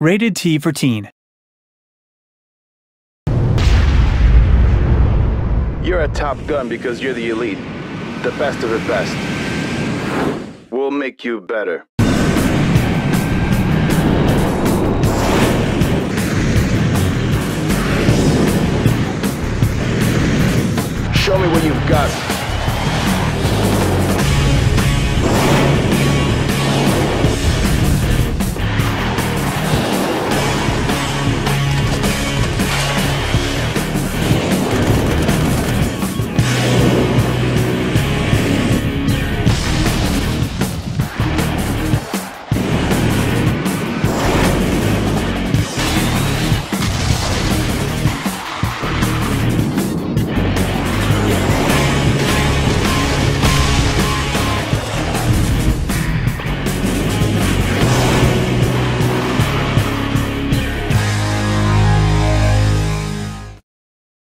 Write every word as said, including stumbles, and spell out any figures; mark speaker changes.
Speaker 1: Rated T for Teen.
Speaker 2: You're a top gun because you're the elite. The best of the best. We'll make you better. Show me what you've got.